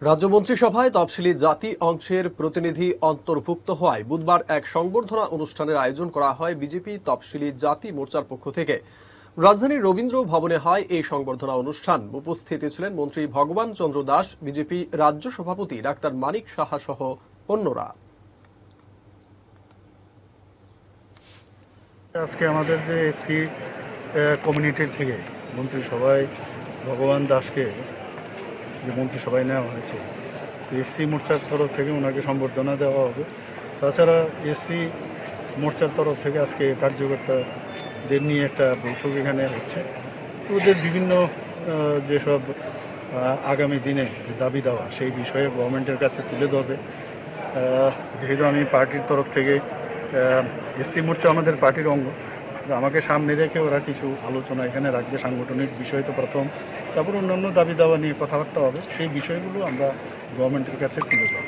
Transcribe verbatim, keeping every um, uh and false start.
রাজ্য মন্ত্রিসভায় তফসিলি জাতি অংশের প্রতিনিধি অন্তর্ভুক্ত হওয়ায় বুধবার এক সংবর্ধনা অনুষ্ঠানের আয়োজন করা হয় বিজেপি তফসিলি জাতি মোর্চার পক্ষ থেকে। রাজধানীর রবীন্দ্র ভবনে হয় এই সংবর্ধনা অনুষ্ঠান। উপস্থিত ছিলেন মন্ত্রী ভগবান চন্দ্র দাস, বিজেপি রাজ্য সভাপতি ডাক্তার মানিক সাহা সহ অন্যরা। আজকে আমাদের যে এসসি কমিউনিটির থেকে মন্ত্রিসভায় ভগবান দাসকে যে মন্ত্রিসভায় নেওয়া হয়েছে, এসসি মোর্চার তরফ থেকে ওনাকে সম্বর্ধনা দেওয়া হবে। তাছাড়া এসসি মোর্চার তরফ থেকে আজকে কার্যকর্তাদের নিয়ে একটা বৈঠক এখানে হচ্ছে। ওদের বিভিন্ন যেসব আগামী দিনে দাবি দেওয়া সেই বিষয়ে গভর্নমেন্টের কাছে তুলে ধরবে। যেহেতু আমি পার্টির তরফ থেকে, এসসি মোর্চা আমাদের পার্টির অঙ্গ, আমাকে সামনে রেখে ওরা কিছু আলোচনা এখানে রাখবে। সাংগঠনিক বিষয় তো প্রথম, তারপর অন্যান্য দাবি দাওয়া নিয়ে কথাবার্তা হবে। সেই বিষয়গুলো আমরা গভর্নমেন্টের কাছে তুলে ধরব।